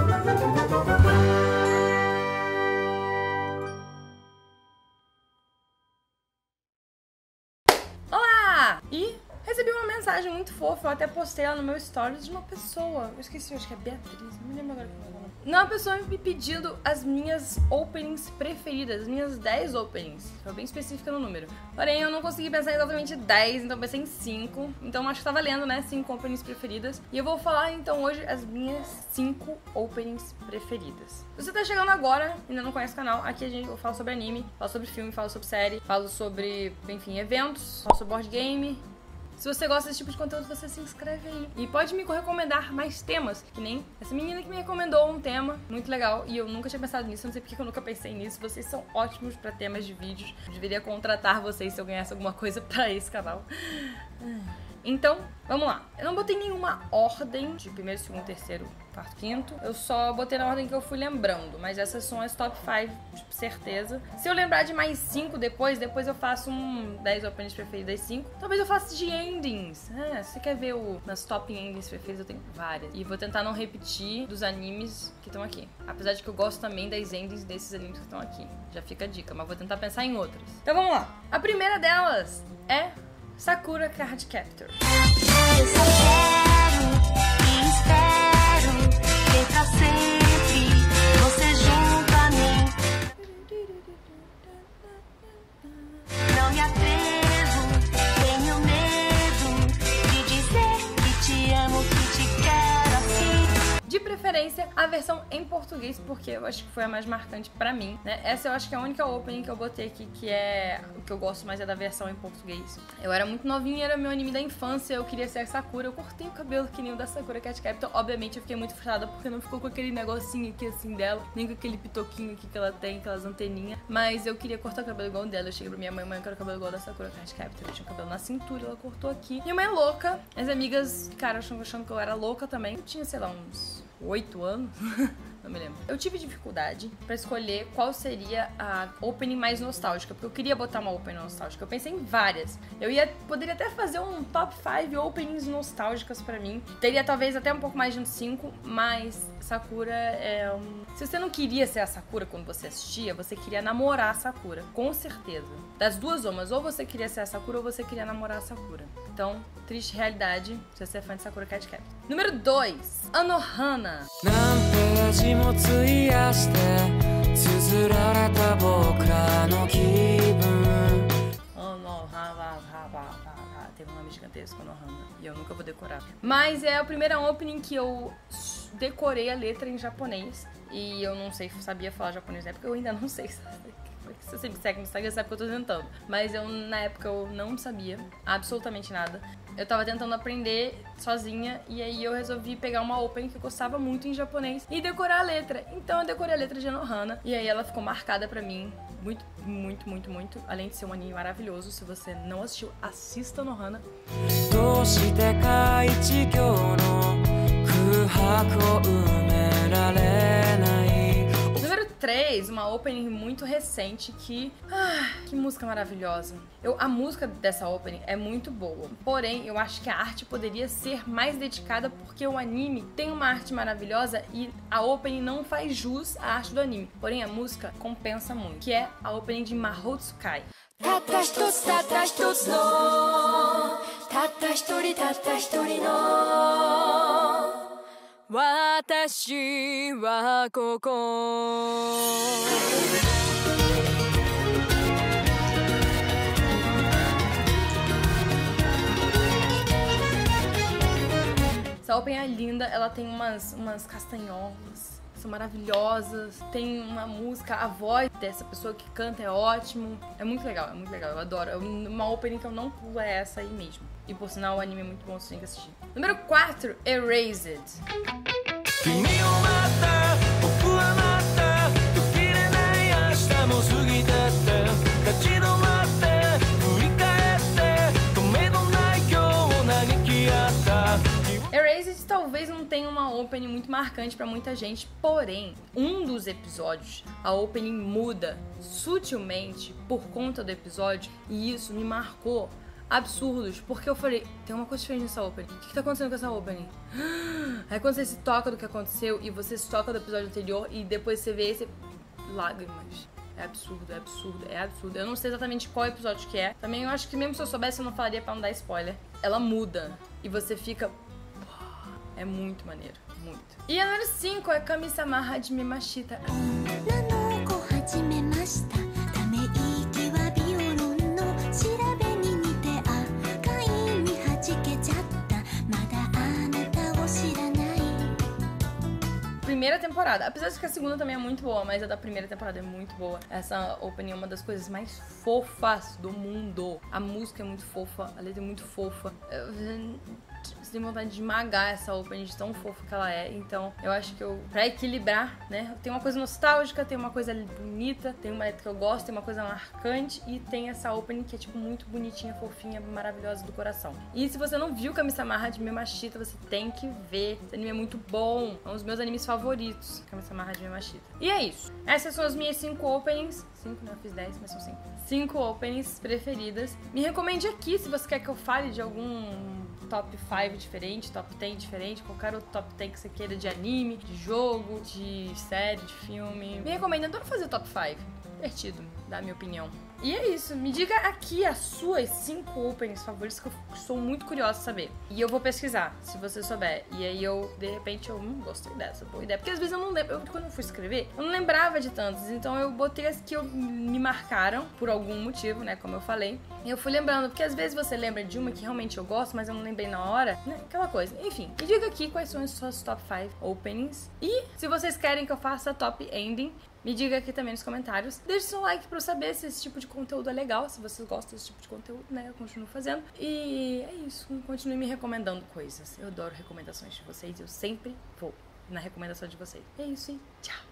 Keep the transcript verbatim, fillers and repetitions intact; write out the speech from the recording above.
Olá! E recebi uma mensagem muito fofa, eu até postei ela no meu stories de uma pessoa, eu esqueci, acho que é Beatriz, não me lembro agora como é o nome. Uma pessoa me pedindo as minhas openings preferidas, as minhas dez openings, foi bem específica no número. Porém, eu não consegui pensar exatamente dez, então pensei em cinco, então acho que tá valendo, né, cinco openings preferidas. E eu vou falar então hoje as minhas cinco openings preferidas. Se você tá chegando agora, ainda não conhece o canal, aqui a gente eu falo sobre anime, falo sobre filme, falo sobre série, falo sobre, enfim, eventos, falo sobre board game. Se você gosta desse tipo de conteúdo, você se inscreve aí. E pode me recomendar mais temas, que nem essa menina que me recomendou um tema muito legal. E eu nunca tinha pensado nisso, não sei porque eu nunca pensei nisso. Vocês são ótimos pra temas de vídeos. Eu deveria contratar vocês se eu ganhasse alguma coisa pra esse canal. Então, vamos lá. Eu não botei nenhuma ordem de primeiro, segundo, terceiro, quarto, quinto. Eu só botei na ordem que eu fui lembrando. Mas essas são as top cinco, tipo, certeza. Se eu lembrar de mais cinco depois, depois eu faço um dez openings preferidas cinco. Talvez eu faça de endings. É, se você quer ver o, nas top endings preferidas, eu tenho várias. E vou tentar não repetir dos animes que estão aqui. Apesar de que eu gosto também das endings desses animes que estão aqui. Já fica a dica, mas vou tentar pensar em outras. Então vamos lá. A primeira delas é Sakura Card Captor. Eu só quero e espero ter pra sempre você junto a mim. Não me atrevo, tenho medo de dizer que te amo, que te quero assim. De preferência, a versão em português, porque eu acho que foi a mais marcante pra mim, né? Essa eu acho que é a única opening que eu botei aqui, que é o que eu gosto mais é da versão em português. Eu era muito novinha, era meu anime da infância, eu queria ser a Sakura, eu cortei o cabelo que nem o da Sakura Card Captor. Obviamente eu fiquei muito frustrada porque não ficou com aquele negocinho aqui assim dela, nem com aquele pitoquinho aqui que ela tem, aquelas anteninhas. Mas eu queria cortar o cabelo igual dela. Eu cheguei pra minha mãe, mãe, eu quero o cabelo igual da Sakura Card Captor. Eu tinha o cabelo na cintura, ela cortou aqui. Minha mãe é louca, as amigas ficaram achando, achando que eu era louca também. Eu tinha, sei lá, uns oito anos, não me lembro. Eu tive dificuldade pra escolher qual seria a opening mais nostálgica, porque eu queria botar uma opening nostálgica. Eu pensei em várias. Eu ia, poderia até fazer um top cinco openings nostálgicas pra mim. Teria talvez até um pouco mais de uns cinco, mas Sakura é um... Se você não queria ser a Sakura quando você assistia, você queria namorar a Sakura, com certeza. Das duas umas, ou você queria ser a Sakura ou você queria namorar a Sakura. Então, triste realidade se você é fã de Sakura Card Captor. Número dois, Anohana. Tem um nome gigantesco, Anohana, e eu nunca vou decorar. Mas é a primeira opening que eu decorei a letra em japonês. E eu não sei, sabia falar japonês na época, eu ainda não sei. Se você me segue no Instagram, sabe que eu tô tentando. Mas eu, na época, eu não sabia absolutamente nada. Eu tava tentando aprender sozinha e aí eu resolvi pegar uma opening que eu gostava muito em japonês e decorar a letra. Então eu decorei a letra de Anohana e aí ela ficou marcada pra mim muito, muito, muito, muito. Além de ser um anime maravilhoso, se você não assistiu, assista Anohana. Número três, uma opening muito recente que... Ah, que música maravilhosa. Eu, a música dessa opening é muito boa, porém eu acho que a arte poderia ser mais dedicada porque o anime tem uma arte maravilhosa e a opening não faz jus à arte do anime. Porém a música compensa muito, que é a opening de Mahou Tsukai. Watashi wa koko. Essa opening é linda, ela tem umas, umas castanholas, são maravilhosas, tem uma música, a voz dessa pessoa que canta é ótimo, é muito legal, é muito legal, eu adoro. Uma opening que eu não pulo é essa aí mesmo. E por sinal o anime é muito bom, você tem que assistir. Número quatro, Erased. Erased talvez não tenha uma opening muito marcante pra muita gente, porém, um dos episódios, a opening muda sutilmente por conta do episódio, e isso me marcou absurdos. Porque eu falei, tem uma coisa diferente nessa opening. O que, que tá acontecendo com essa opening? Aí quando você se toca do que aconteceu e você se toca do episódio anterior e depois você vê esse... Lágrimas. É absurdo, é absurdo, é absurdo. Eu não sei exatamente qual episódio que é. Também eu acho que mesmo se eu soubesse eu não falaria pra não dar spoiler. Ela muda e você fica... É muito maneiro, muito. E a número cinco é Kami-sama Hajime Mashita. Primeira temporada, apesar de que a segunda também é muito boa, mas a da primeira temporada é muito boa. Essa opening é uma das coisas mais fofas do mundo. A música é muito fofa, a letra é muito fofa. Você tem vontade de esmagar essa opening de tão fofa que ela é. Então, eu acho que eu, pra equilibrar, né, tem uma coisa nostálgica, tem uma coisa bonita, tem uma letra que eu gosto, tem uma coisa marcante e tem essa opening que é, tipo, muito bonitinha, fofinha, maravilhosa do coração. E se você não viu Kami-sama Hajime Mashita, você tem que ver. Esse anime é muito bom, é um dos meus animes favoritos, Kami-sama Hajime Mashita. E é isso. Essas são as minhas cinco openings. Cinco, não, eu fiz dez, mas são cinco. Cinco openings preferidas. Me recomende aqui se você quer que eu fale de algum top cinco diferente, top dez diferente, qualquer outro top dez que você queira de anime, de jogo, de série, de filme. Me recomendo, eu adoro fazer top cinco. Divertido, dá a minha opinião. E é isso, me diga aqui as suas cinco openings favoritas que eu sou muito curiosa de saber. E eu vou pesquisar, se você souber. E aí eu, de repente, eu hum, gostei dessa, boa ideia. Porque às vezes eu não lembro, eu, quando eu fui escrever, eu não lembrava de tantas. Então eu botei as que eu, me marcaram, por algum motivo, né, como eu falei. E eu fui lembrando, porque às vezes você lembra de uma que realmente eu gosto, mas eu não lembrei na hora, né, aquela coisa. Enfim, me diga aqui quais são as suas top cinco openings. E se vocês querem que eu faça top ending, me diga aqui também nos comentários. Deixe seu like pra eu saber se esse tipo de conteúdo é legal. Se vocês gostam desse tipo de conteúdo, né? Eu continuo fazendo. E é isso. Continue me recomendando coisas. Eu adoro recomendações de vocês. Eu sempre vou na recomendação de vocês. É isso, hein? Tchau!